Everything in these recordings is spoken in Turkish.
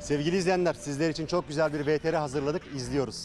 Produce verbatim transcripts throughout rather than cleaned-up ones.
Sevgili izleyenler, sizler için çok güzel bir V T R hazırladık, izliyoruz.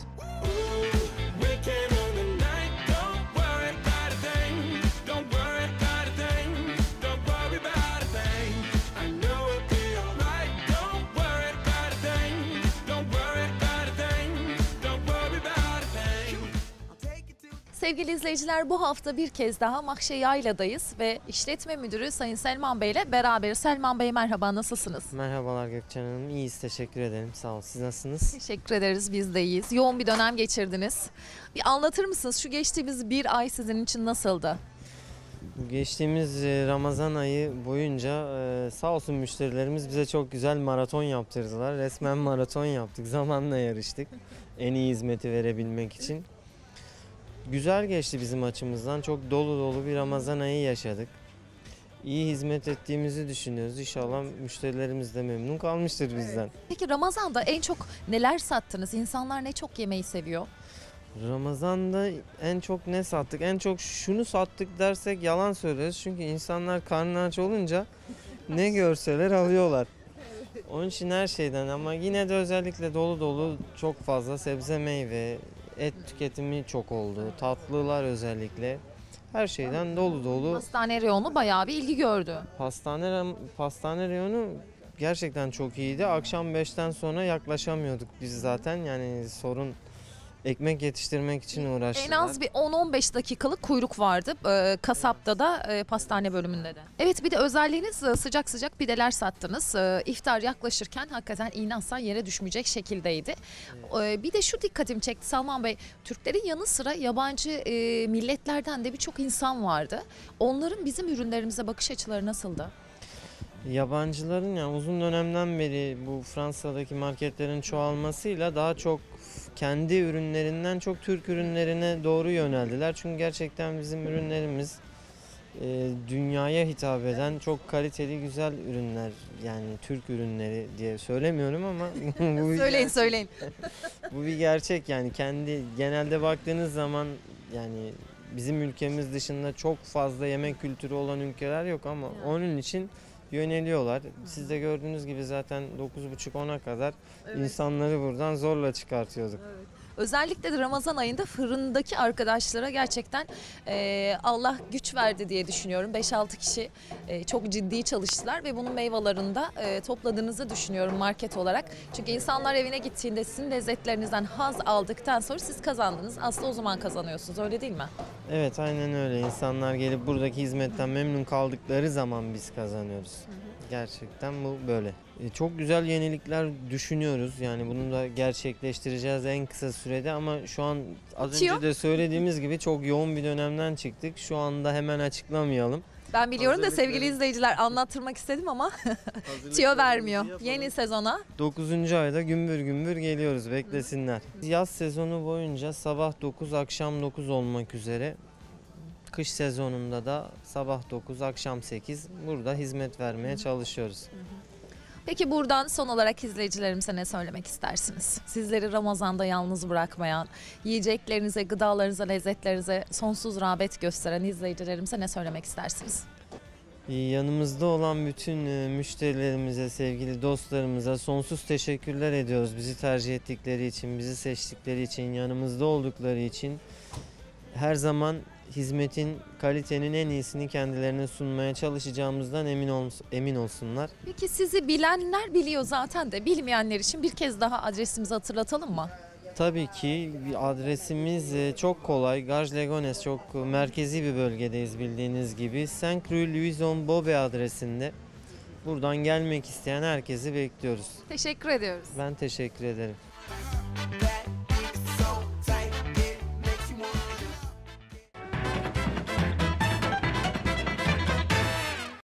Sevgili izleyiciler, bu hafta bir kez daha Mahşe Yayla'dayız ve işletme müdürü Sayın Selman Bey ile beraberiz. Selman Bey merhaba, nasılsınız? Merhabalar Gökçen Hanım, iyiyiz, teşekkür ederim, sağ olun. Siz nasılsınız? Teşekkür ederiz, biz de iyiyiz. Yoğun bir dönem geçirdiniz. Bir anlatır mısınız, şu geçtiğimiz bir ay sizin için nasıldı? Geçtiğimiz Ramazan ayı boyunca sağ olsun müşterilerimiz bize çok güzel maraton yaptırdılar. Resmen maraton yaptık, zamanla yarıştık en iyi hizmeti verebilmek için. Güzel geçti bizim açımızdan. Çok dolu dolu bir Ramazan ayı yaşadık. İyi hizmet ettiğimizi düşünüyoruz. İnşallah müşterilerimiz de memnun kalmıştır bizden. Peki Ramazan'da en çok neler sattınız? İnsanlar ne çok yemeyi seviyor? Ramazan'da en çok ne sattık? En çok şunu sattık dersek yalan söyleriz. Çünkü insanlar karnı aç olunca ne görseler alıyorlar. Onun için her şeyden, ama yine de özellikle dolu dolu çok fazla sebze meyve, et tüketimi çok oldu. Tatlılar özellikle. Her şeyden dolu dolu. Pastane reyonu bayağı bir ilgi gördü. Pastane, pastane reyonu gerçekten çok iyiydi. Akşam beşten sonra yaklaşamıyorduk biz zaten. Yani sorun, ekmek yetiştirmek için uğraştılar. En az bir on on beş dakikalık kuyruk vardı ee, kasapta da e, pastane bölümünde de. Evet, bir de özelliğiniz e, sıcak sıcak pideler sattınız. E, iftar yaklaşırken hakikaten iğne yere düşmeyecek şekildeydi. E, bir de şu dikkatimi çekti Salman Bey, Türklerin yanı sıra yabancı e, milletlerden de birçok insan vardı. Onların bizim ürünlerimize bakış açıları nasıldı? Yabancıların, yani uzun dönemden beri bu Fransa'daki marketlerin çoğalmasıyla daha çok kendi ürünlerinden çok Türk ürünlerine doğru yöneldiler. Çünkü gerçekten bizim ürünlerimiz e, dünyaya hitap eden çok kaliteli, güzel ürünler. Yani Türk ürünleri diye söylemiyorum ama bu bir Söyleyin gerçek. söyleyin. Bu bir gerçek, yani kendi genelde baktığınız zaman yani bizim ülkemiz dışında çok fazla yemek kültürü olan ülkeler yok ama onun için yöneliyorlar. Siz de gördüğünüz gibi zaten dokuz buçuk ona kadar evet, insanları buradan zorla çıkartıyorduk. Evet. Özellikle de Ramazan ayında fırındaki arkadaşlara gerçekten e, Allah güç verdi diye düşünüyorum. beş altı kişi e, çok ciddi çalıştılar ve bunun meyvelerini de e, topladığınızı düşünüyorum market olarak. Çünkü insanlar evine gittiğinde sizin lezzetlerinizden haz aldıktan sonra siz kazandınız. Aslında o zaman kazanıyorsunuz, öyle değil mi? Evet, aynen öyle. İnsanlar gelip buradaki hizmetten memnun kaldıkları zaman biz kazanıyoruz. Hı hı. Gerçekten bu böyle. E, çok güzel yenilikler düşünüyoruz. Yani bunu da gerçekleştireceğiz en kısa sürede ama şu an az Bitiyor. önce de söylediğimiz gibi çok yoğun bir dönemden çıktık. Şu anda hemen açıklamayalım. Ben biliyorum da sevgili izleyiciler, anlattırmak istedim ama tüyo vermiyor. Yeni sezona. dokuzuncu ayda gümbür gümbür geliyoruz, beklesinler. Yaz sezonu boyunca sabah dokuz akşam dokuz olmak üzere, kış sezonunda da sabah dokuz akşam sekiz burada hizmet vermeye çalışıyoruz. Peki buradan son olarak izleyicilerimize ne söylemek istersiniz? Sizleri Ramazan'da yalnız bırakmayan, yiyeceklerinize, gıdalarınıza, lezzetlerinize sonsuz rağbet gösteren izleyicilerimize ne söylemek istersiniz? Yanımızda olan bütün müşterilerimize, sevgili dostlarımıza sonsuz teşekkürler ediyoruz. Bizi tercih ettikleri için, bizi seçtikleri için, yanımızda oldukları için. Her zaman hizmetin, kalitenin en iyisini kendilerine sunmaya çalışacağımızdan emin ol, emin olsunlar. Peki sizi bilenler biliyor zaten de, bilmeyenler için bir kez daha adresimizi hatırlatalım mı? Tabii ki adresimiz çok kolay. Garges-les-Gonesse, çok merkezi bir bölgedeyiz bildiğiniz gibi. cinq rue Louison Bobet adresinde. Buradan gelmek isteyen herkesi bekliyoruz. Teşekkür ediyoruz. Ben teşekkür ederim.